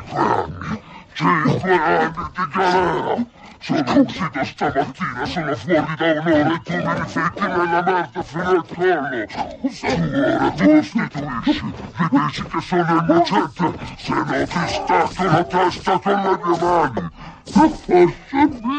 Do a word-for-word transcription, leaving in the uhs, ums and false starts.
anni, cinque anni di galera. Sono uscito stamattina, sono fuori da un'ora e tu mi rifitti nella merda fino al collo. Tu ora ti restituisci, mi dici che sono innocente, se no ti stacco la testa con le mie mani. Per forza mia!